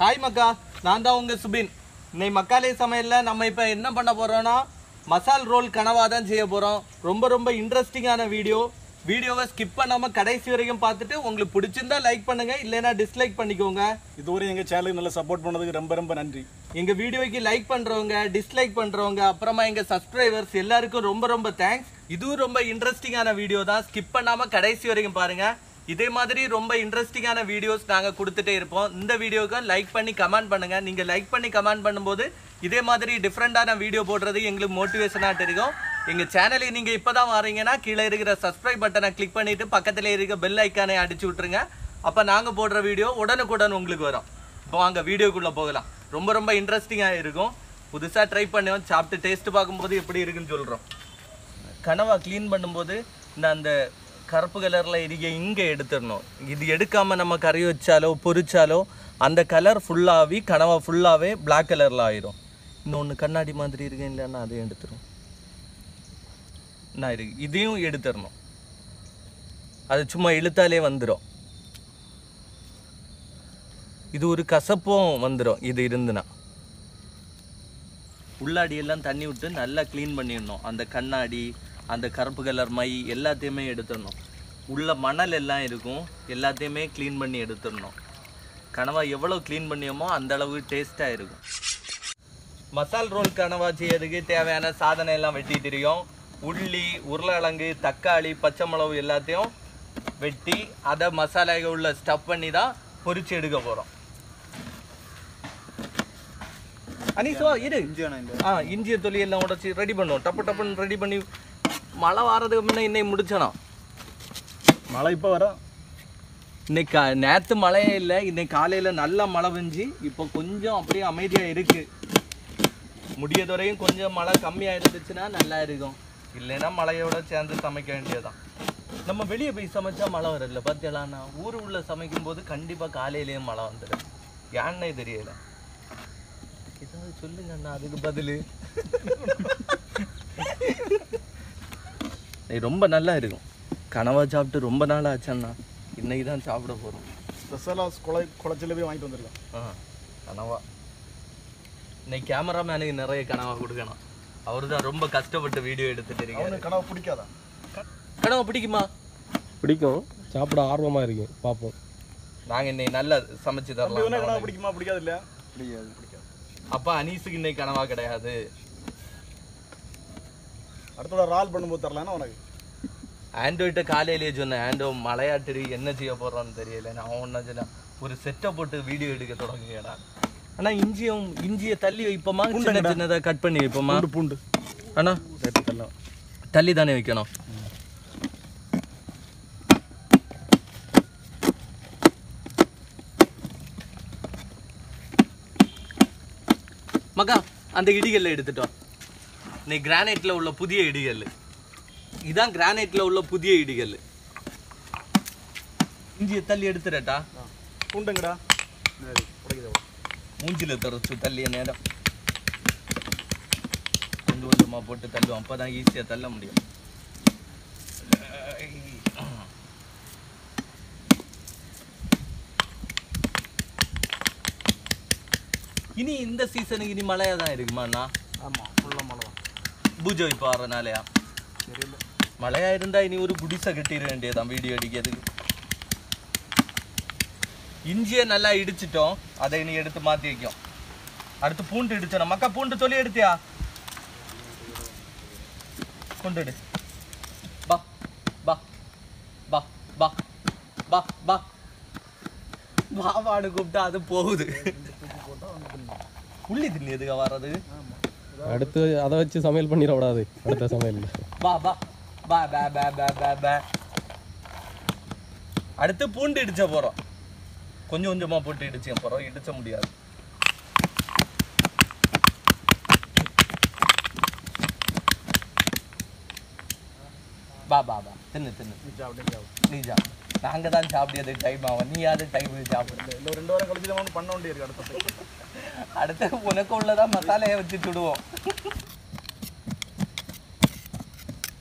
Hi மக்கா, நான் தான் உங்கள் சுபின். இன்னைக்கு மக்காலே சமையலில் நம்ம இப்போ என்ன பண்ண போகிறோன்னா மசால் ரோல் கனவா தான் செய்ய போகிறோம். ரொம்ப இன்ட்ரெஸ்டிங்கான வீடியோவை ஸ்கிப் பண்ணாமல் கடைசி வரைக்கும் பார்த்துட்டு உங்களுக்கு பிடிச்சிருந்தா லைக் பண்ணுங்கள், இல்லைன்னா டிஸ்லைக் பண்ணிக்கோங்க. இதுவரை எங்கள் சேனலுக்கு நல்லா சப்போர்ட் பண்ணதுக்கு ரொம்ப நன்றி. எங்கள் வீடியோக்கு லைக் பண்ணுறவங்க, டிஸ்லைக் பண்ணுறவங்க, அப்புறமா எங்கள் சப்ஸ்கிரைபர்ஸ் எல்லாருக்கும் ரொம்ப தேங்க்ஸ். இதுவும் ரொம்ப இன்ட்ரெஸ்டிங்கான வீடியோ தான், ஸ்கிப் பண்ணாமல் கடைசி வரைக்கும் பாருங்கள். இதே மாதிரி ரொம்ப இன்ட்ரெஸ்டிங்கான வீடியோஸ் நாங்கள் கொடுத்துட்டே இருப்போம். இந்த வீடியோக்கு லைக் பண்ணி கமெண்ட் பண்ணுங்கள். நீங்கள் லைக் பண்ணி கமெண்ட் பண்ணும்போது இதே மாதிரி டிஃப்ரெண்ட்டான வீடியோ போடுறது எங்களுக்கு மோட்டிவேஷனாக தெரியும். எங்கள் சேனலுக்கு நீங்கள் இப்போ தான் வரீங்கன்னா கீழே இருக்கிற சப்ஸ்கிரைப் பட்டனை கிளிக் பண்ணிவிட்டு பக்கத்தில் இருக்கிற பெல் ஐக்கானை அடிச்சு விட்ருங்க. அப்போ நாங்கள் போடுற வீடியோ உடனுக்குடன் உங்களுக்கு வரும். இப்போ வாங்க வீடியோக்குள்ளே போகலாம். ரொம்ப இன்ட்ரெஸ்டிங்காக இருக்கும். புதுசாக ட்ரை பண்ணுவோம், சாப்பிட்டு டேஸ்ட்டு பார்க்கும்போது எப்படி இருக்குன்னு சொல்கிறோம். கனவா க்ளீன் பண்ணும்போது அந்த கருப்பு கலரில் இங்கே எடுத்துடணும். இது எடுக்காமல் நம்ம கறி வச்சாலோ பொரிச்சாலோ அந்த கலர் ஃபுல்லாகி கனவா ஃபுல்லாகவே பிளாக் கலரில் ஆயிரும். இன்னொன்று கண்ணாடி மாதிரி இருக்கு இல்லைன்னா அதையும் எடுத்துரும். நான் இருக்கு இதையும் எடுத்துடணும். அது சும்மா இழுத்தாலே வந்துடும். இது ஒரு கசப்பும் வந்துடும். இது இருந்துன்னா உள்ளாடியெல்லாம் தண்ணி விட்டு நல்லா க்ளீன் பண்ணிடணும். அந்த கண்ணாடி, அந்த கருப்பு கலர் மை எல்லாத்தையுமே எடுத்துடணும். உள்ள மணல் எல்லாம் இருக்கும், எல்லாத்தையுமே க்ளீன் பண்ணி எடுத்துடணும். கனவா எவ்வளோ க்ளீன் பண்ணியோமோ அந்த அளவு டேஸ்ட்டாக இருக்கும். மசால் ரோல் கனவா செய்யறதுக்கு தேவையான சாதனை எல்லாம் வெட்டி தெரியும். உள்ளி, உருளைக்கிழங்கு, தக்காளி, பச்சை மிளகு எல்லாத்தையும் வெட்டி அதை மசாலாக உள்ள ஸ்டஃப் பண்ணி தான் பொரிச்சு எடுக்க போகிறோம். அனிசுவா இரு, இஞ்சிய தொலி எல்லாம் உடச்சி ரெடி பண்ணுவோம். டப்புன்னு ரெடி பண்ணி மழை வாரதுக்கு முன்னே இன்னைக்கு முடிச்சனா. மழை இப்போ வர இன்னைக்கு நேற்று மழையே இல்லை, இன்னைக்கு காலையில் நல்லா மழை பெஞ்சு இப்போ கொஞ்சம் அப்படியே அமைதியாக இருக்குது. முடியதுவரையும் கொஞ்சம் மழை கம்மியாக இருந்துச்சுன்னா நல்லா இருக்கும். இல்லைன்னா மழையோட சேர்ந்து சமைக்க வேண்டியதுதான். நம்ம வெளியே போய் சமைச்சா மழை வரல பார்த்தியலான்னா, ஊர் உள்ள சமைக்கும் போது கண்டிப்பாக காலையிலேயே மழை வந்துடும். ஏன்னே தெரியலை. ஏதாவது சொல்லுங்க அண்ணா அதுக்கு பதில். ரொம்ப நல்லா இருக்கும். கனவா சாப்பிட்டு ரொம்ப நாள் ஆச்சண்ணா, இன்னைக்கு தான் சாப்பிட போகிறோம். ஸ்பெஷலாக குளச்சில் போய் வாங்கிட்டு வந்துருக்கோம். கனவா இன்னைக்கு கேமராமேனுக்கு நிறைய கனவா கொடுக்கணும். அவரு தான் ரொம்ப கஷ்டப்பட்டு வீடியோ எடுத்துட்டு இருக்கீங்க. கனவா பிடிக்காதா? கனவா பிடிக்குமா? பிடிக்கும், சாப்பிட ஆர்வமாக இருக்கு, பார்ப்போம். நாங்கள் இன்னைக்கு நல்லா சமைச்சு தரலாம். கனவா பிடிக்குமா? பிடிக்காது இல்லையா? பிடிக்காது. அப்போ அனீஸுக்கு இன்னைக்கு கனவா கிடையாது. அடுத்தோட ரால் பண்ணும்போது தரலான்னா உனக்கு. ஆண்டோகிட்ட காலையிலேயே சொன்னேன், ஆண்டோ மலையாட்டு என்ன செய்ய போடுறான்னு தெரியல. நான் ஒன்றா சொன்னேன், ஒரு செட்டை போட்டு வீடியோ எடுக்க தொடங்குங்கடா. ஆனால் இஞ்சியை தள்ளி வைப்போமா, சின்னதாக கட் பண்ணி வைப்போமா? பூண்டு அண்ணா தள்ளி தானே வைக்கணும். மக்கா அந்த இடிகல்ல எடுத்துட்டோம். இன்னைக்கு கிரானைட்ல உள்ள புதிய இடிகல் இதான். கிரானைட்ல உள்ள புதிய இடிகல். இஞ்சியை தள்ளி எடுத்துறட்டா. பூண்டுங்கடா மூஞ்சில தரச்சு தள்ளிய நேரம் கொஞ்சமா போட்டு தள்ளுவோம். அப்பதான் ஈஸியா தள்ள முடியும். இனி இந்த சீசனுக்கு இனி மழையா தான் இருக்குமாண்ணா? ஆமாம், ஃபுல்லாக மழை தான். பூஜை இப்போ வரனாலயா? தெரியல. மழையா இருந்தா இனி ஒரு குடிசை கட்டிட வேண்டியதான் வீடியோ அடிக்கிறதுக்கு. இஞ்சியை நல்லா இடிச்சிட்டோம், அதை இனி எடுத்து மாற்றி வைக்கும். அடுத்து பூண்டு இடிச்சோம். மக்கா பூண்டு தொலி எடுத்தியா? பூண்டு எடு. பா பா பா பா பா பா பாபாடு கூப்பிட்டா அது போகுது. உள்ளி தின்னி எதுக்கு வர்றது? அடுத்து அதை வச்சு சமையல் பண்ணிட விடாது. அடுத்த சமையல் பா பா பா பா பா பா பா பா. அடுத்து பூண்டு இடிச்ச போகிறோம். கொஞ்சமா போட்டு இடிச்ச போகிறோம். இடிச்ச முடியாது. பா பா பா தின்னு நீ சாப்பிடு. நாங்கள் தான் சாப்பிடியது டைம் ஆகும். நீ யாரு டைம் சாப்பிடுறது? இல்லை, 2 வாரம் கழிச்சு தான் பண்ண வேண்டியிருக்கு. அடுத்த உனக்கு உள்ளதான் மசாலையை வச்சு சுடுவோம்.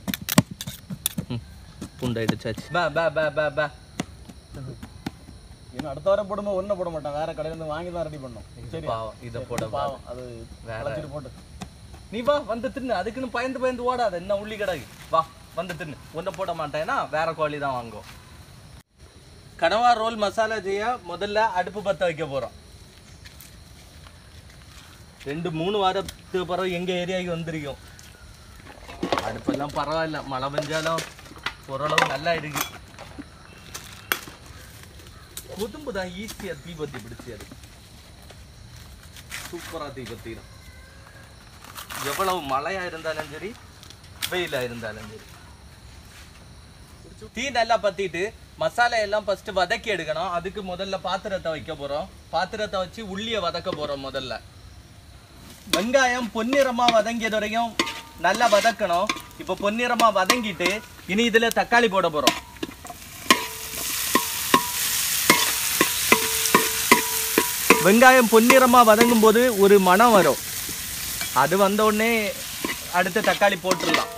பூண்டை இடிச்சாச்சு. பா பா பா பா பா ஏன்னா அடுத்த வாரம் போடும்போது ஒன்றும் போட மாட்டான், வேற கடையில இருந்து வாங்கி தான் ரெடி பண்ணோம். சரி பாவம் இதை போட பாவம் அது வேற போட்டு. நீ வா வந்து தின்னு, அதுக்குன்னு பயந்து ஓடாத. என்ன உள்ளி கடாகி வா வந்து தின்னு. ஒன்றை போட மாட்டேன்னா வேற கோழி தான் வாங்குவோம். கனவா ரோல் மசாலா செய்ய முதல்ல அடுப்பு பற்ற வைக்க போகிறோம். 2-3 வாரத்துக்கு பிறகு எங்கள் ஏரியாவுக்கு வந்திருக்கோம். அடுப்பெல்லாம் பரவாயில்ல, மழை பெஞ்சாலும் ஓரளவு நல்லா இருக்கு. கொதும்பு தான் ஈஸியாக தீபத்தி பிடிச்சாரு, சூப்பராக தீபத்திடும். எவ்வளவு மழையாக இருந்தாலும் சரி, வெயிலாக இருந்தாலும் சரி. தீ நல்லா பற்றிட்டு மசாலா எல்லாம் ஃபஸ்ட்டு வதக்கி எடுக்கணும். அதுக்கு முதல்ல பாத்திரத்தை வைக்க போகிறோம். பாத்திரத்தை வச்சு உள்ளியை வதக்க போகிறோம். முதல்ல வெங்காயம் பொன்னிறமாக வதங்கியது வரைக்கும் நல்லா வதக்கணும். இப்போ பொன்னிறமாக வதங்கிட்டு இனி இதில் தக்காளி போட போகிறோம். வெங்காயம் பொன்னிறமாக வதங்கும் போது ஒரு மணம் வரும். அது வந்த உடனே அடுத்து தக்காளி போட்டுடலாம்.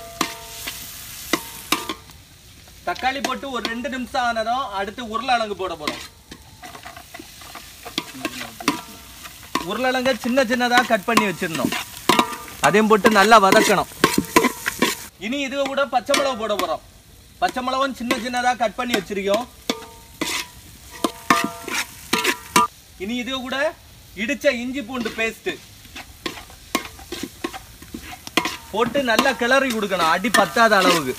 தக்காளி போட்டு ஒரு 2 நிமிஷம் ஆனதும் அடுத்து உருளைக்கிழங்கு போட போகிறோம். உருளைக்கிழங்க சின்னதாக கட் பண்ணி வச்சிடணும். அதையும் போட்டு நல்லா வதக்கணும். இனி இது கூட பச்சை மிளகு போட போகிறோம். பச்சை மிளகும் சின்னதாக கட் பண்ணி வச்சிருக்கோம். இனி இது கூட இடிச்ச இஞ்சி பூண்டு பேஸ்ட் போட்டு நல்லா கிளறி கொடுக்கணும், அடி பத்தாத அளவுக்கு.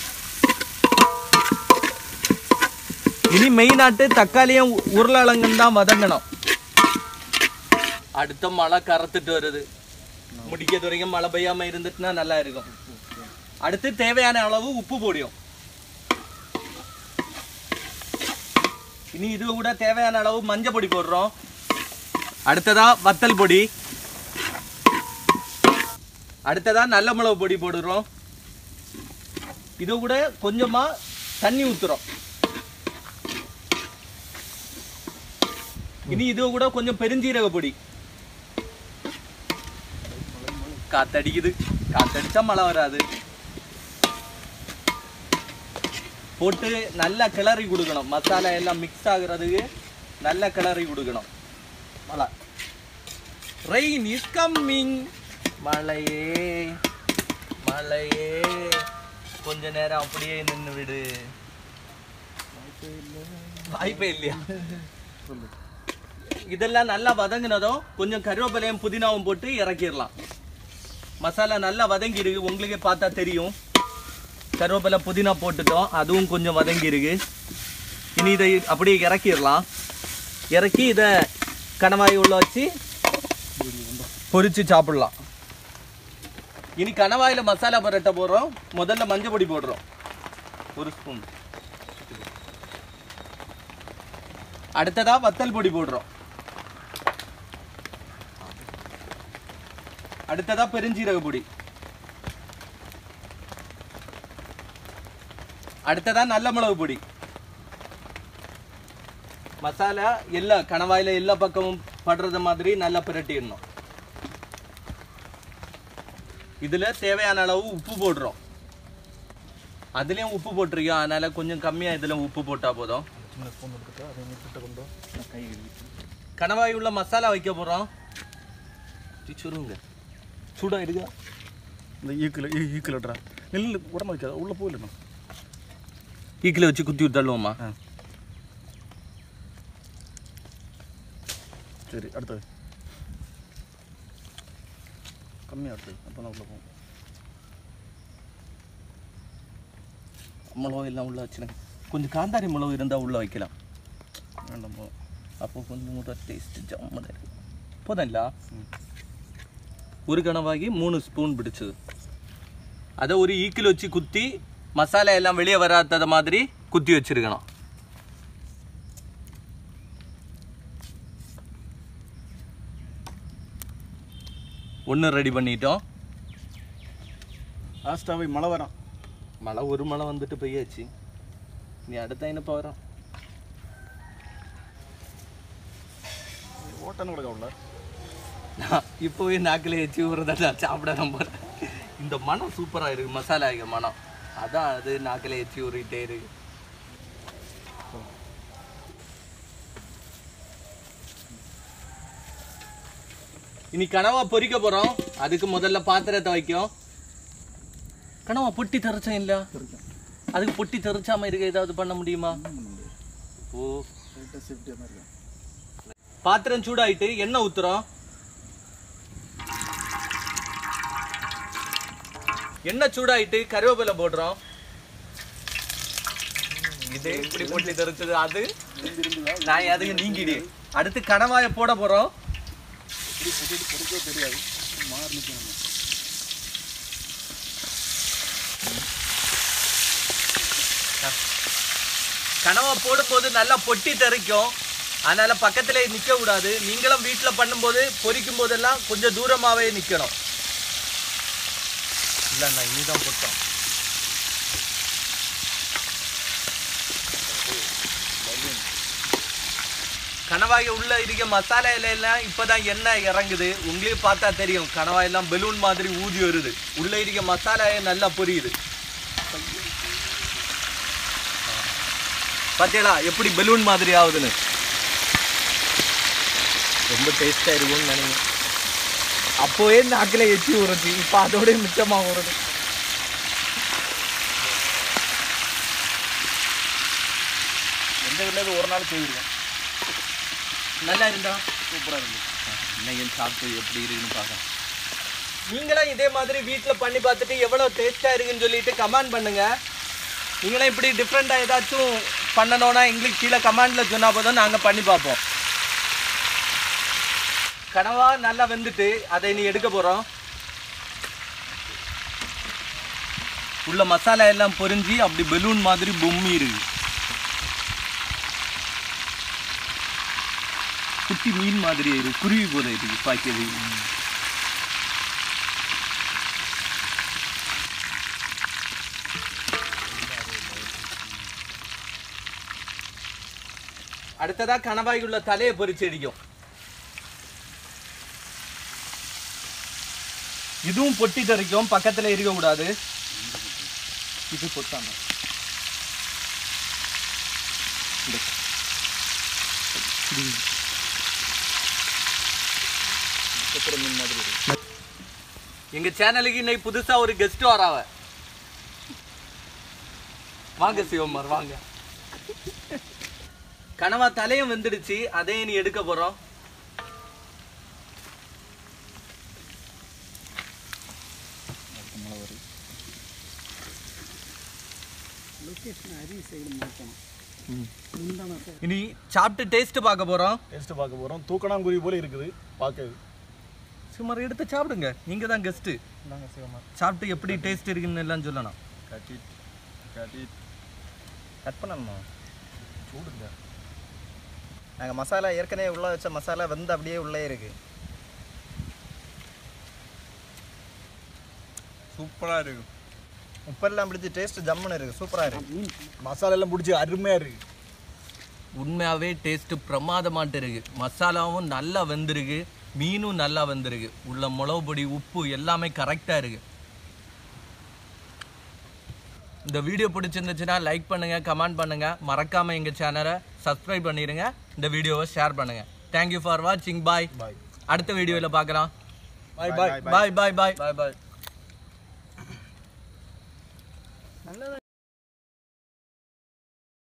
இனி மெயினாட்டு தக்காளியும் உருளைக்கிழங்கும் தான் வதங்கணும். அடுத்த மழை கறத்துட்டு வருது. முடிக்கிறது வரைக்கும் மழை பெய்யாம இருந்துட்டுனா நல்லா இருக்கும். அடுத்து தேவையான அளவு உப்பு போடுவோம். இனி இது கூட தேவையான அளவு மஞ்சள் பொடி போடுறோம். அடுத்ததா வத்தல் பொடி, அடுத்ததா நல்ல மிளகு பொடி போடுறோம். இது கூட கொஞ்சமா தண்ணி ஊத்துறோம். இனி இது கூட கொஞ்சம் பெருஞ்சீரக பொடி. காத்தடிக்குது, காத்தடிச்சா மழை வராது. போட்டு நல்லா கிளறி கொடுக்கணும். மசாலா எல்லாம் மிக்ஸ் ஆகுறதுக்கு நல்லா கிளறி கொடுக்கணும். மழை, ரெயின் இஸ் கம்மிங். மழையே மழையே, கொஞ்ச நேரம் அப்படியே நின்று விடு. வாய்ப்பே இல்லையா? இதெல்லாம் நல்லா வதங்கினதும் கொஞ்சம் கருவேப்பிலையும் புதினாவும் போட்டு இறக்கிடலாம். மசாலா நல்லா வதங்கி இருக்கு, உங்களுக்கே பார்த்தா தெரியும். கருவேப்பிலை புதினா போட்டுட்டோம், அதுவும் கொஞ்சம் வதங்கி இருக்கு. இனி இதை அப்படியே இறக்கிடலாம். இறக்கி இதை கணவாய் உள்ள வச்சு பொரிச்சு சாப்பிடலாம். இனி கணவாயில் மசாலா பரட்ட போகிறோம். முதல்ல மஞ்சள் பொடி போடுறோம் 1 ஸ்பூன். அடுத்ததா வத்தல் பொடி போடுறோம். அடுத்ததா பெருஞ்சீரக பொடி. அடுத்ததா நல்ல மிளகு பொடி. மசாலா எல்லா கணவாயில எல்லா பக்கமும் படுறது மாதிரி நல்லா பிரட்டிடணும். இதுல தேவையான அளவு உப்பு போடுறோம். அதுலயும் உப்பு போட்டிருக்கோம், அதனால கொஞ்சம் கம்மியா இதுல உப்பு போட்டா போதும். கணவாய் உள்ள மசாலா வைக்க போறோம். சுருங்க சூடா இருக்கா? இந்த ஈக்கிலட்ரா நெல் உடம்பு வைக்காத, உள்ள போயிடணும். ஈக்கில வச்சு குத்தி விட்டாலுமா? சரி, அடுத்தது கம்மியாக அடுத்தது, அப்போ தான் உள்ள போகும். மிளகு எல்லாம் உள்ள வச்சுருங்க. கொஞ்சம் காந்தாரி மிளகு இருந்தால் உள்ள வைக்கலாம். வேண்டாம் போதும். அப்போ கொஞ்சம் கூட டேஸ்ட் ஜம்மத இருக்கு. போதும் இல்லை? ஒரு கணவாகி 3 ஸ்பூன் பிடிச்சது. அதை ஒரு ஈக்கில் வச்சு குத்தி மசாலா எல்லாம் வெளியே வராத மாதிரி குத்தி வச்சிருக்கணும். ஒன்று ரெடி பண்ணிட்டோம். லாஸ்ட்டாக மழை வரான். மழை ஒரு மழை வந்துட்டு பெய்யாச்சு. நீ அடுத்த என்னப்பா வரோம்? ஓட்டன்னு கூட உள்ள இப்போவே நாக்கில் வச்சு ஒரு தடவை சாப்பிட நம்ம. இந்த மனம் சூப்பராக இருக்குது, மசாலா மனம். அதான் அது நாக்கில் வச்சு ஊறிட்டே இருக்கு. இனி கனவா பொரிக்க போறோம். அதுக்கு முதல்ல பாத்திரத்தை வைக்கும். கனவா பொட்டி தெறிச்சேன் இல்ல, அதுக்கு பொட்டி தெறிச்சாம இருக்க ஏதாவது பண்ண முடியுமா? ஓ பாத்திரம் சூடாயிட்டு எண்ணெய் ஊத்துறோம். எண்ணெய் சூடாயிட்டு கருவேப்பிலை போடுறோம். இதே இப்படி பொட்டி தெறிச்சது அது நான் அதுக்கு நீங்கிடு. அடுத்து கணவாயை போட போறோம். கனவா போடும்போது நல்லா பொட்டி தெறிக்கும். அதனால பக்கத்திலே நிக்க கூடாது. நீங்களும் வீட்டுல பண்ணும்போது பொரிக்கும் போதெல்லாம் கொஞ்சம் தூரமாவே நிக்கணும். இல்லண்ணா இனிதான் போட்டோம். கணவாய் உள்ள இருக்க மசாலா எல்லாம் இப்பதான் எண்ணெய் இறங்குது. உங்களுக்கு பார்த்தா தெரியும், கணவாய் எல்லாம் பலூன் மாதிரி ஊதி வருது. உள்ள இருக்க மசாலாயே நல்லா பொரியுது. பாத்தீங்களா எப்படி பலூன் மாதிரி ஆகுதுன்னு? ரொம்ப டேஸ்டா இருக்கும்னு நினைக்கிறேன். அப்போவே நாக்கில எச்சி ஊறுச்சு, இப்ப அதோட மிச்சமா ஊறுது. எந்த வீட்டில் ஒரு நாள் செய்திருக்கேன். நல்லா இருந்தா சூப்பராக இருக்கு. இன்னைக்கு சாப்பிட்டு எப்படி இருக்குன்னு பார்க்கலாம். நீங்களும் இதே மாதிரி வீட்டில் பண்ணி பார்த்துட்டு எவ்வளோ டேஸ்ட்டாக இருக்குன்னு சொல்லிட்டு கமெண்ட் பண்ணுங்க. நீங்களும் இப்படி டிஃப்ரெண்ட்டாக ஏதாச்சும் பண்ணணும்னா எங்களுக்கு கீழே கமெண்டில் சொன்னால் போதும், நாங்கள் பண்ணி பார்ப்போம். கனவா நல்லா வெந்துட்டு அதை நீ எடுக்க போகிறோம். உள்ள மசாலா எல்லாம் பொரிஞ்சு அப்படி பலூன் மாதிரி பொம்மி இருக்கு. குட்டி மீன் மாதிரி இருக்கு, குருவி போல இருக்கு பாக்கியது. அடுத்ததா கணவாய்க்குள்ள தலையை பொரிச்சு அடிக்கும். இதுவும் பொட்டி தெறிக்கும், பக்கத்துல இருக்க கூடாது. இது பொட்டாம மீன் மாதிரி இருக்கு. எங்க சேனலுக்கு இன்னைக்கு புதுசா ஒரு கெஸ்ட் வராவ. வாங்க சிவமார் வாங்க. கனவா தலையும் வெந்துடுச்சு, அதையும் நீ எடுக்க போறோம். இனி சாப்பிட்டு டேஸ்ட் பார்க்க போறோம். டேஸ்ட் பார்க்க போகிறோம். தூக்கணாங்குருவி போல இருக்குது பார்க்க. சுமார் எடுத்து சாப்பிடுங்க, நீங்க தான் கெஸ்ட். சாப்பிட்டு எப்படி டேஸ்ட் இருக்குன்னு எல்லாம் சொல்லணும். கட் பண்ணணுமா? சூடுங்க. நாங்கள் மசாலா ஏற்கனவே உள்ள வச்ச மசாலா வந்து அப்படியே உள்ளே இருக்கு. சூப்பராக இருக்கு. உப்பெல்லாம் பிடிச்சி டேஸ்ட் ஜம்முன்னு இருக்கு. சூப்பராக இருக்கு. மசாலா எல்லாம் பிடிச்சி அருமையாக இருக்கு. உண்மையாகவே டேஸ்ட்டு பிரமாதமாட்டு இருக்கு. மசாலாவும் நல்லா வெந்திருக்கு, மீனும் நல்லா வெந்திருக்கு. உள்ள மிளகு பொடி உப்பு எல்லாமே கரெக்டாக இருக்கு. இந்த வீடியோ பிடிச்சிருந்துச்சுன்னா லைக் பண்ணுங்க, கமெண்ட் பண்ணுங்க, மறக்காம எங்க சேனலை சப்ஸ்கிரைப் பண்ணிடுங்க. இந்த வீடியோவை ஷேர் பண்ணுங்க. தேங்க்யூ ஃபார் வாட்சிங். பாய். அடுத்த வீடியோவில் பார்க்கலாம். பாய் பாய் பாய் பாய் பாய் பாய் பாய்.